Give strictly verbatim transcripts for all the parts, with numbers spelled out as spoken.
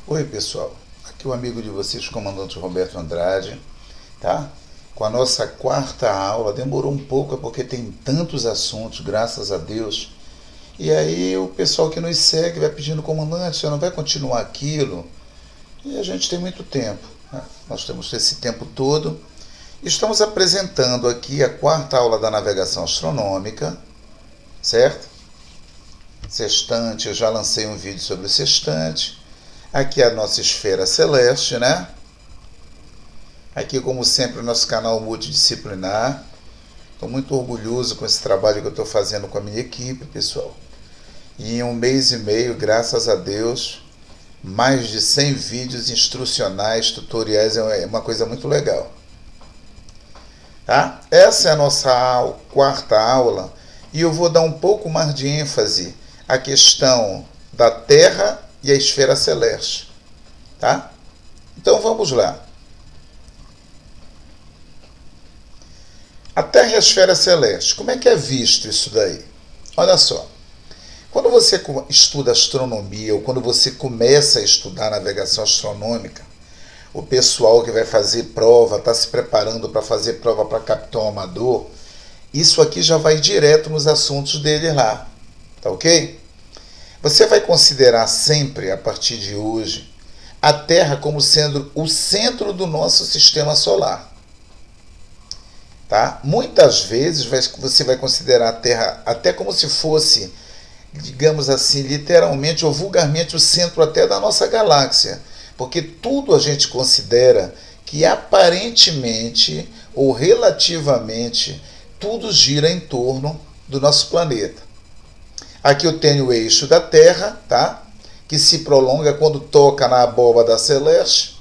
Oi pessoal, aqui é o amigo de vocês, comandante Roberto Andrade, tá? Com a nossa quarta aula, demorou um pouco, é porque tem tantos assuntos, graças a Deus. E aí o pessoal que nos segue vai pedindo, comandante, você não vai continuar aquilo? E a gente tem muito tempo, né? Nós temos esse tempo todo. Estamos apresentando aqui a quarta aula da navegação astronômica, certo? Sextante, eu já lancei um vídeo sobre o sextante. Aqui é a nossa esfera celeste, né? Aqui, como sempre, o nosso canal multidisciplinar. Estou muito orgulhoso com esse trabalho que eu estou fazendo com a minha equipe, pessoal. E em um mês e meio, graças a Deus, mais de cem vídeos instrucionais, tutoriais, é uma coisa muito legal. Tá? Essa é a nossa aula, quarta aula, e eu vou dar um pouco mais de ênfase à questão da Terra e a esfera celeste, tá? Então vamos lá. A Terra e a esfera celeste, como é que é visto isso daí? Olha só, quando você estuda astronomia ou quando você começa a estudar navegação astronômica, o pessoal que vai fazer prova, está se preparando para fazer prova para capitão amador, isso aqui já vai direto nos assuntos dele lá, tá ok? Você vai considerar sempre, a partir de hoje, a Terra como sendo o centro do nosso sistema solar. Tá? Muitas vezes você vai considerar a Terra até como se fosse, digamos assim, literalmente ou vulgarmente o centro até da nossa galáxia. Porque tudo a gente considera que aparentemente ou relativamente tudo gira em torno do nosso planeta. Aqui eu tenho o eixo da Terra, tá? Que se prolonga quando toca na abóbada celeste.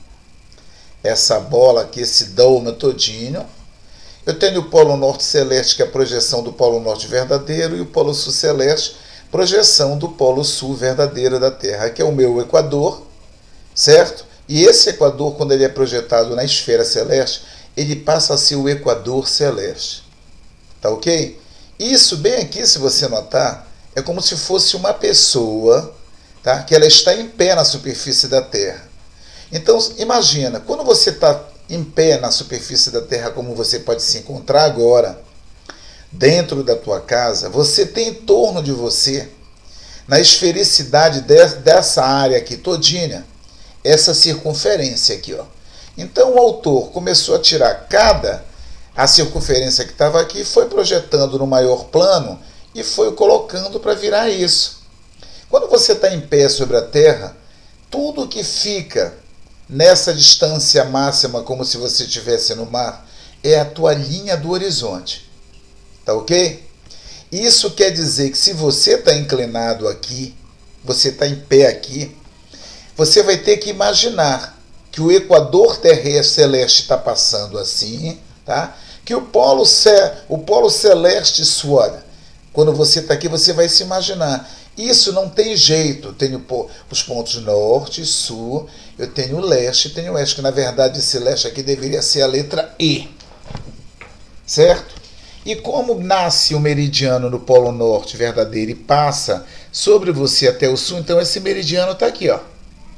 Essa bola aqui, esse dômo todinho. Eu tenho o Polo Norte Celeste, que é a projeção do Polo Norte verdadeiro, e o Polo Sul Celeste, projeção do Polo Sul verdadeiro da Terra. Aqui é o meu Equador, certo? E esse Equador, quando ele é projetado na esfera celeste, ele passa a ser o Equador Celeste. Tá ok? Isso bem aqui, se você notar, é como se fosse uma pessoa, tá? Que ela está em pé na superfície da Terra. Então, imagina, quando você está em pé na superfície da Terra, como você pode se encontrar agora, dentro da tua casa, você tem em torno de você, na esfericidade dessa área aqui todinha, essa circunferência aqui, ó. Então o autor começou a tirar cada a circunferência que estava aqui, foi projetando no maior plano e foi colocando para virar isso. Quando você está em pé sobre a Terra, tudo que fica nessa distância máxima, como se você estivesse no mar, é a tua linha do horizonte. Tá ok? Isso quer dizer que se você está inclinado aqui, você está em pé aqui, você vai ter que imaginar que o Equador terrestre celeste está passando assim, tá? Que o polo, o polo celeste suora. Quando você está aqui, você vai se imaginar. Isso não tem jeito. Tenho os pontos norte, sul, eu tenho leste, tenho oeste, que na verdade esse leste aqui deveria ser a letra E. Certo? E como nasce o meridiano no polo norte verdadeiro e passa sobre você até o sul, então esse meridiano está aqui, ó.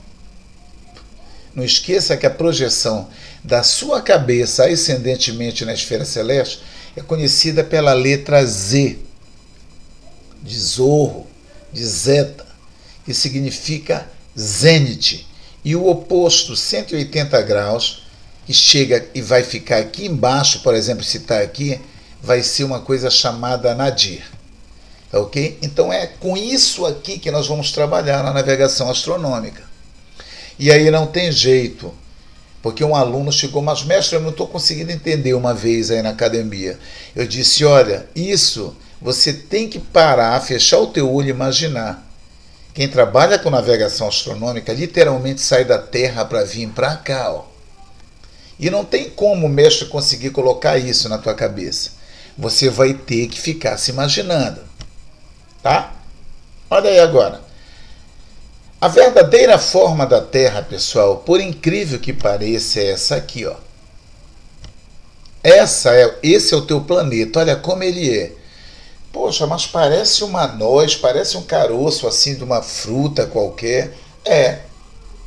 Não esqueça que a projeção da sua cabeça ascendentemente na esfera celeste é conhecida pela letra Z, de Zorro, de Zeta, que significa zênite. E o oposto, cento e oitenta graus, que chega e vai ficar aqui embaixo, por exemplo, se está aqui, vai ser uma coisa chamada nadir. Tá ok? Então é com isso aqui que nós vamos trabalhar na navegação astronômica. E aí não tem jeito, porque um aluno chegou, mas mestre, eu não estou conseguindo entender uma vez aí na academia. Eu disse, olha, isso você tem que parar, fechar o teu olho e imaginar. Quem trabalha com navegação astronômica literalmente sai da Terra para vir para cá, ó. E não tem como o mestre conseguir colocar isso na tua cabeça. Você vai ter que ficar se imaginando, tá? Olha aí agora. A verdadeira forma da Terra, pessoal, por incrível que pareça, é essa aqui, ó. Essa é, esse é o teu planeta, olha como ele é. Poxa, mas parece uma noz, parece um caroço assim de uma fruta qualquer. É,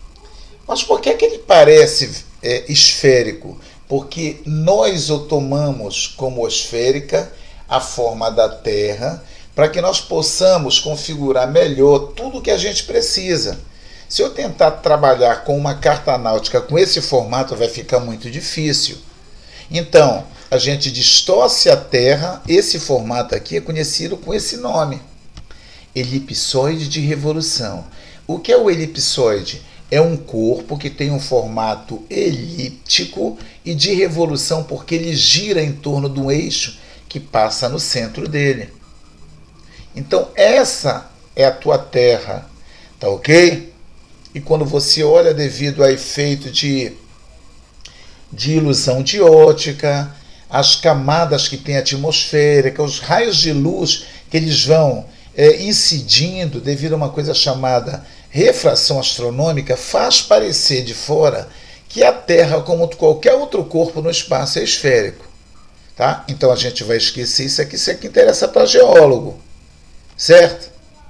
Mas por que é que ele parece é, esférico? Porque nós o tomamos como esférica a forma da Terra, para que nós possamos configurar melhor tudo o que a gente precisa. Se eu tentar trabalhar com uma carta náutica com esse formato, vai ficar muito difícil. Então, a gente distorce a Terra, esse formato aqui é conhecido com esse nome, elipsoide de revolução. O que é o elipsoide? É um corpo que tem um formato elíptico e de revolução porque ele gira em torno de um eixo que passa no centro dele. Então essa é a tua Terra, tá ok? E quando você olha devido a efeito de, de ilusão de ótica, as camadas que tem atmosférica, os raios de luz que eles vão é, incidindo devido a uma coisa chamada refração astronômica, faz parecer de fora que a Terra, como qualquer outro corpo no espaço, é esférico. Tá? Então a gente vai esquecer isso aqui, isso aqui interessa para geólogo, certo?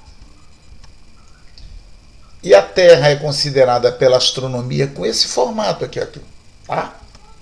E a Terra é considerada pela astronomia com esse formato aqui, aqui, tá?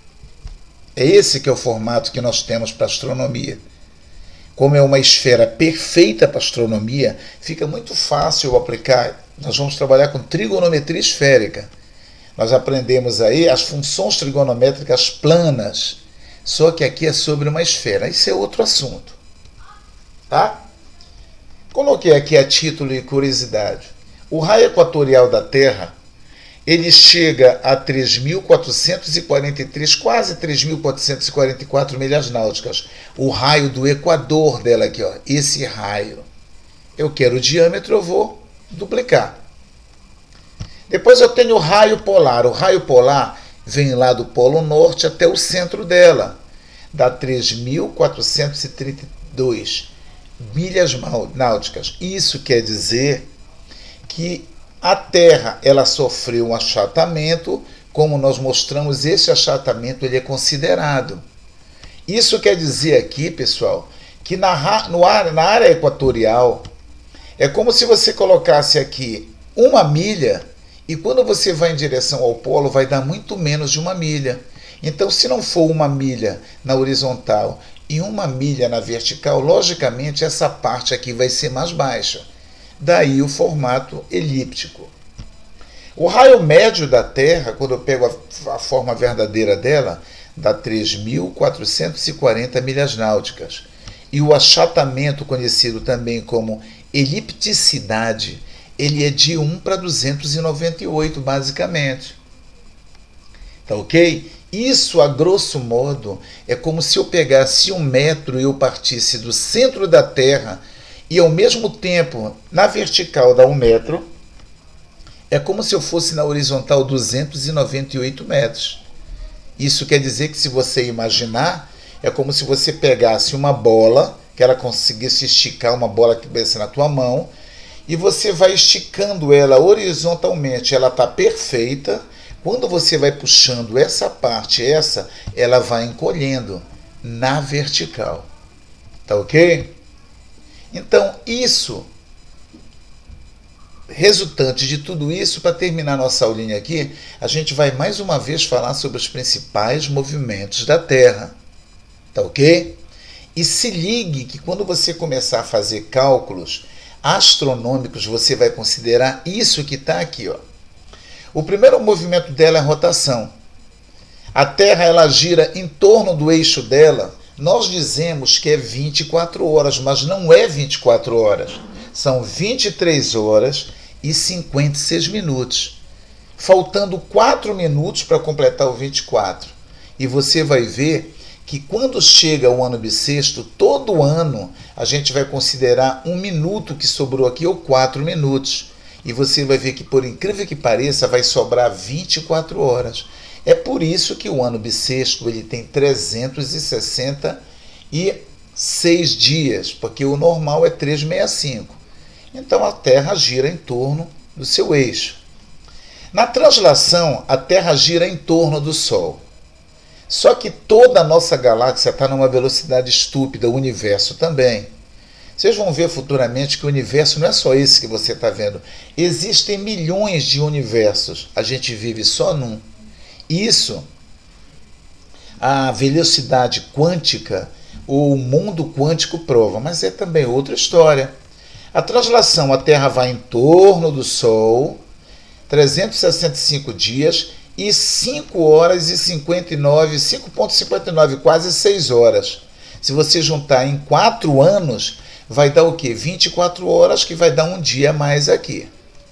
É esse que é o formato que nós temos para astronomia. Como é uma esfera perfeita para astronomia, fica muito fácil aplicar. Nós vamos trabalhar com trigonometria esférica. Nós aprendemos aí as funções trigonométricas planas, só que aqui é sobre uma esfera. Isso é outro assunto, tá? Coloquei aqui a título e curiosidade. O raio equatorial da Terra, ele chega a três mil quatrocentos e quarenta e três, quase três mil quatrocentos e quarenta e quatro milhas náuticas. O raio do equador dela aqui, ó, esse raio. Eu quero o diâmetro, eu vou duplicar. Depois eu tenho o raio polar. O raio polar vem lá do polo norte até o centro dela. Dá três mil quatrocentos e trinta e dois milhas náuticas. Isso quer dizer que a Terra ela sofreu um achatamento, como nós mostramos, esse achatamento ele é considerado. Isso quer dizer aqui, pessoal, que na, no ar, na área equatorial, é como se você colocasse aqui uma milha e quando você vai em direção ao polo vai dar muito menos de uma milha. Então, se não for uma milha na horizontal e uma milha na vertical, logicamente essa parte aqui vai ser mais baixa. Daí o formato elíptico. O raio médio da Terra, quando eu pego a, a forma verdadeira dela, dá três mil quatrocentos e quarenta milhas náuticas. E o achatamento, conhecido também como elipticidade, ele é de um para duzentos e noventa e oito, basicamente. Tá ok? Isso, a grosso modo, é como se eu pegasse um metro e eu partisse do centro da Terra e, ao mesmo tempo, na vertical dá um metro. É como se eu fosse na horizontal duzentos e noventa e oito metros. Isso quer dizer que, se você imaginar, é como se você pegasse uma bola, que ela conseguisse esticar uma bola que desce na tua mão, e você vai esticando ela horizontalmente, ela está perfeita. Quando você vai puxando essa parte, essa, ela vai encolhendo na vertical. Tá ok? Então, isso, resultante de tudo isso, para terminar nossa aulinha aqui, a gente vai mais uma vez falar sobre os principais movimentos da Terra. Tá ok? E se ligue que quando você começar a fazer cálculos astronômicos, você vai considerar isso que está aqui, ó. O primeiro movimento dela é a rotação. A Terra ela gira em torno do eixo dela. Nós dizemos que é vinte e quatro horas, mas não é vinte e quatro horas. São vinte e três horas e cinquenta e seis minutos. Faltando quatro minutos para completar o vinte e quatro. E você vai ver que quando chega o ano bissexto, todo ano a gente vai considerar um minuto que sobrou aqui, ou quatro minutos. E você vai ver que, por incrível que pareça, vai sobrar vinte e quatro horas. É por isso que o ano bissexto ele tem trezentos e sessenta e seis dias, porque o normal é trezentos e sessenta e cinco. Então a Terra gira em torno do seu eixo. Na translação, a Terra gira em torno do Sol. Só que toda a nossa galáxia está numa velocidade estúpida, o universo também. Vocês vão ver futuramente que o universo não é só esse que você está vendo. Existem milhões de universos. A gente vive só num. Isso, a velocidade quântica, ou o mundo quântico prova, mas é também outra história. A translação, a Terra vai em torno do Sol, trezentos e sessenta e cinco dias e cinco horas e cinquenta e nove, cinco vírgula cinquenta e nove, quase seis horas. Se você juntar em quatro anos, vai dar o quê? vinte e quatro horas, que vai dar um dia a mais aqui.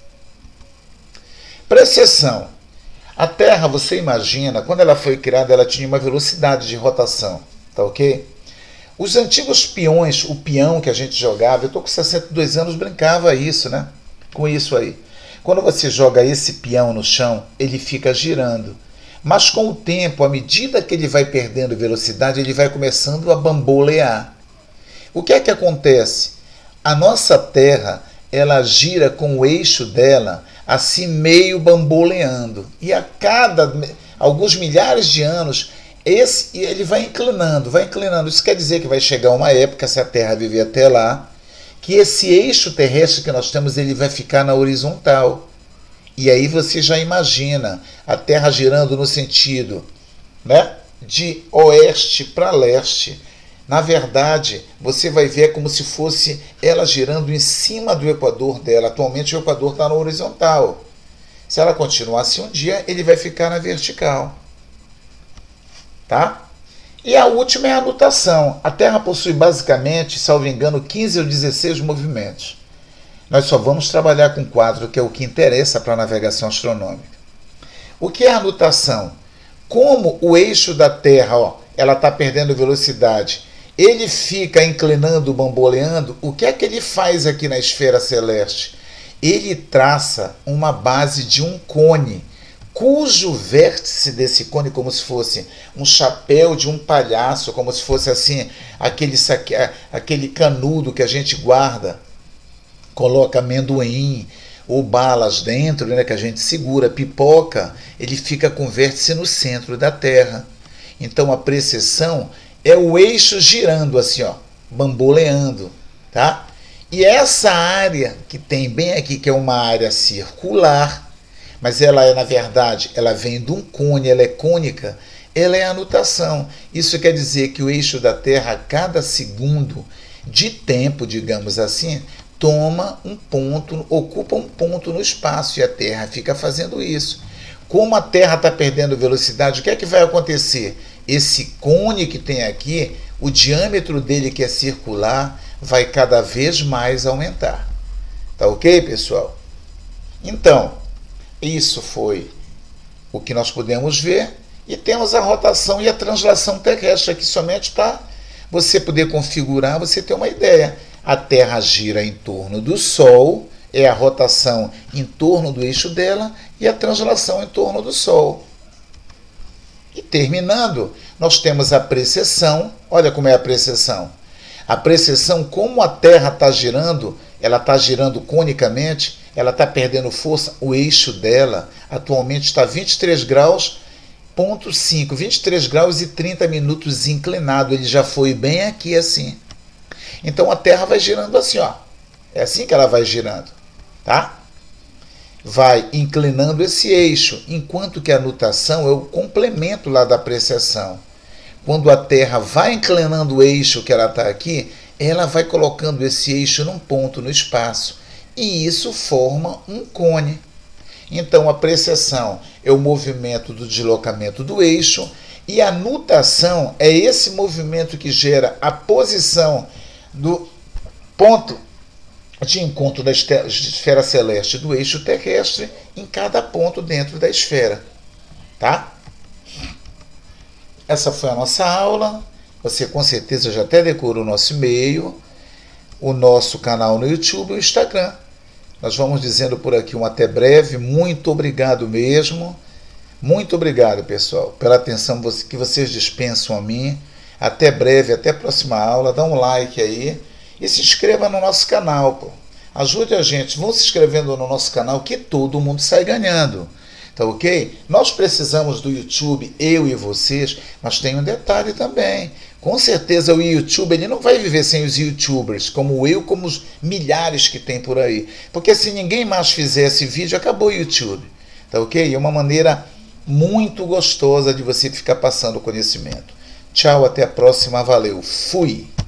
Precessão. A Terra, você imagina, quando ela foi criada, ela tinha uma velocidade de rotação, tá ok? Os antigos peões, o peão que a gente jogava, eu estou com sessenta e dois anos, brincava isso, né? Com isso aí. Quando você joga esse peão no chão, ele fica girando. Mas com o tempo, à medida que ele vai perdendo velocidade, ele vai começando a bambolear. O que é que acontece? A nossa Terra, ela gira com o eixo dela assim meio bamboleando. E a cada alguns milhares de anos, esse, ele vai inclinando, vai inclinando. Isso quer dizer que vai chegar uma época, se a Terra viver até lá, que esse eixo terrestre que nós temos, ele vai ficar na horizontal. E aí você já imagina a Terra girando no sentido, né, de oeste para leste. Na verdade, você vai ver como se fosse ela girando em cima do equador dela. Atualmente o equador está na horizontal. Se ela continuar assim um dia, ele vai ficar na vertical. Tá? E a última é a nutação. A Terra possui basicamente, salvo engano, quinze ou dezesseis movimentos. Nós só vamos trabalhar com quatro, que é o que interessa para a navegação astronômica. O que é a nutação? Como o eixo da Terra, ó, ela está perdendo velocidade, ele fica inclinando, bamboleando, o que é que ele faz aqui na esfera celeste? Ele traça uma base de um cone, cujo vértice desse cone, como se fosse um chapéu de um palhaço, como se fosse assim, aquele, aquele canudo que a gente guarda, coloca amendoim ou balas dentro, né, que a gente segura, pipoca, ele fica com vértice no centro da Terra. Então a precessão é o eixo girando assim, ó, bamboleando, tá? E essa área que tem bem aqui, que é uma área circular, mas ela é, na verdade, ela vem de um cone, ela é cônica, ela é a nutação. Isso quer dizer que o eixo da Terra, a cada segundo de tempo, digamos assim, toma um ponto, ocupa um ponto no espaço, e a Terra fica fazendo isso. Como a Terra está perdendo velocidade, o que é que vai acontecer? Esse cone que tem aqui, o diâmetro dele, que é circular, vai cada vez mais aumentar. Tá ok, pessoal? Então, isso foi o que nós pudemos ver. E temos a rotação e a translação terrestre aqui somente para você poder configurar, você ter uma ideia. A Terra gira em torno do Sol, é a rotação em torno do eixo dela e a translação em torno do Sol. E terminando, nós temos a precessão. Olha como é a precessão. A precessão, como a Terra está girando, ela está girando conicamente, ela está perdendo força, o eixo dela atualmente está vinte e três graus, ponto cinco, vinte e três graus e trinta minutos inclinado, ele já foi bem aqui assim. Então a Terra vai girando assim, ó. É assim que ela vai girando, tá? Vai inclinando esse eixo, enquanto que a nutação é o complemento lá da precessão. Quando a Terra vai inclinando o eixo que ela está aqui, ela vai colocando esse eixo num ponto no espaço. E isso forma um cone. Então a precessão é o movimento do deslocamento do eixo, e a nutação é esse movimento que gera a posição do ponto de encontro da esfera celeste do eixo terrestre em cada ponto dentro da esfera. Tá? Essa foi a nossa aula. Você com certeza já até decorou o nosso e-mail, o nosso canal no YouTube e o Instagram. Nós vamos dizendo por aqui um até breve. Muito obrigado mesmo. Muito obrigado, pessoal, pela atenção que vocês dispensam a mim. Até breve, até a próxima aula. Dá um like aí e se inscreva no nosso canal, pô. Ajude a gente. Vão se inscrevendo no nosso canal que todo mundo sai ganhando. Tá ok? Nós precisamos do YouTube, eu e vocês, mas tem um detalhe também. Com certeza o YouTube ele não vai viver sem os YouTubers, como eu, como os milhares que tem por aí. Porque se ninguém mais fizesse vídeo, acabou o YouTube. Tá ok? É uma maneira muito gostosa de você ficar passando conhecimento. Tchau, até a próxima. Valeu. Fui!